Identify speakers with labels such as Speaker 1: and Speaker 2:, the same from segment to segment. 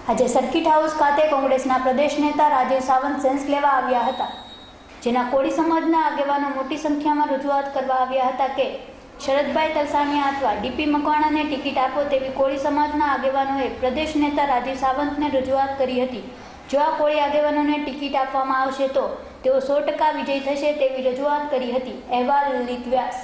Speaker 1: આજે circuit house ખાતે કોંગ્રેસના પ્રદેશ નેતા રાજીવ સાવંત સેન્સ લેવા આવ્યા હતા, જેના કોળી સમાજના આગેવાનો મોટી સંખ્યામાં રજૂઆત કરવા આવ્યા હતા કે શરદભાઈ તલસાણિયા અથવા ડીપી મકવાણાને ટિકિટ આપો તેવી કોળી સમાજના આગેવાનોએ પ્રદેશ નેતા રાજીવ સાવંતને રજૂઆત કરી હતી। જો આ કોળી આગેવાનોને ટિકિટ આપવામાં આવશે તો તેઓ 100% વિજય થશે તેવી રજૂઆત કરી હતી। અહેવાલ લલિત વ્યાસ।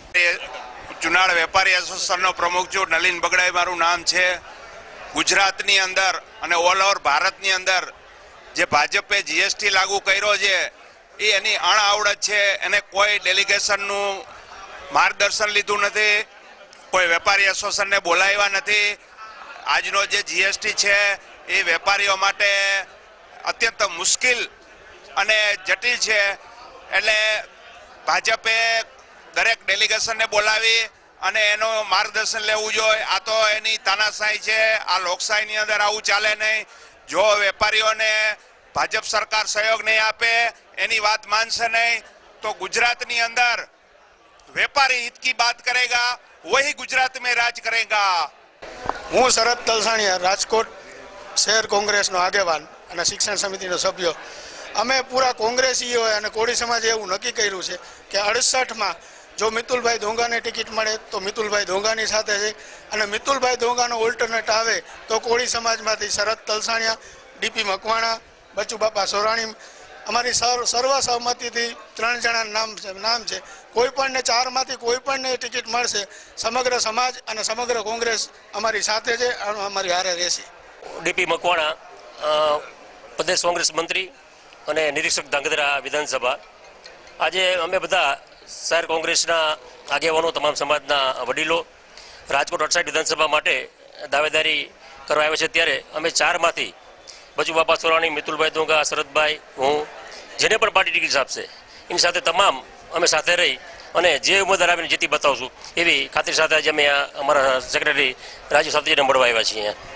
Speaker 2: ચુનાળ વેપારી એસોસિએશનનો પ્રમુખ છું, નલિન બગડાઈ મારું નામ છે। ગુજરાતની અંદર અને ઓલ ઓવર ભારતની અંદર જે ભાજપે જીએસટી લાગુ કર્યો છે એ એની અણઆવડત છે। એને કોઈ ડેલિગેશનનું માર્ગદર્શન લીધું નથી, કોઈ વેપારી એસોસિએશનને બોલાવ્યા નથી। આજનો જે જીએસટી છે એ વેપારીઓ માટે અત્યંત મુશ્કેલ અને જટિલ છે, એટલે ભાજપે દરેક ડેલિગેશનને બોલાવી અને એનું માર્ગદર્શન લેવું જોઈએ। આ તો એની તાનાશાહી છે, આ લોકશાહીની અંદર આવું ચાલે નહીં। જો વેપારીઓને ભાજપ સરકાર સહયોગ નહીં આપે, એની વાત માનશે નહીં, તો ગુજરાતની અંદર વેપારી હિત की बात करेगा, वही गुजरात में राज करेगा।
Speaker 3: હું શરદ તલસાણિયા, રાજકોટ શહેર કોંગ્રેસનો આગેવાન અને શિક્ષણ સમિતિનો સભ્ય। અમે પૂરા કોંગ્રેસીઓએ અને કોળી સમાજે એવું નક્કી કર્યું છે કે 68માં જો મિતુલભાઈ ધોંગાને ટિકિટ મળે તો મિતુલભાઈ ધોંગાની સાથે છે, અને મિતુલભાઈ ધોંગાનો ઓલ્ટરનેટ આવે તો કોળી સમાજમાંથી શરદ તલસાણિયા, ડીપી મકવાણા, બચુ બાપા સોરાણી, અમારી સર્વસહમતિથી 3 જણાના નામ છે। કોઈ પણને 4માંથી કોઈ પણને ટિકિટ મળશે, સમગ્ર સમાજ અને સમગ્ર કોંગ્રેસ અમારી સાથે છે, અમારી હારે રહેશે।
Speaker 4: ડીપી મકવાણા, પ્રદેશ કોંગ્રેસ મંત્રી અને નિરીક્ષક ધાંગધ્રા વિધાનસભા। આજે અમે બધા શહેર કોંગ્રેસના આગેવાનો, તમામ સમાજના વડીલો રાજકોટ 68 વિધાનસભા માટે દાવેદારી કરવા આવ્યા છે, ત્યારે અમે 4માંથી બચુ બાપા સોરાણી, મિતુલભાઈ ધોંગા, શરદભાઈ, હું, જેને પણ પાર્ટી ટિકિટ આપશે એની સાથે તમામ અમે સાથે રહી અને જે ઉમેદવાર આવીને જીતી બતાવશું એવી ખાતરી સાથે આજે અમે અમારા સેક્રેટરી રાજીવ સાવંતજીને મળવા આવ્યા છીએ।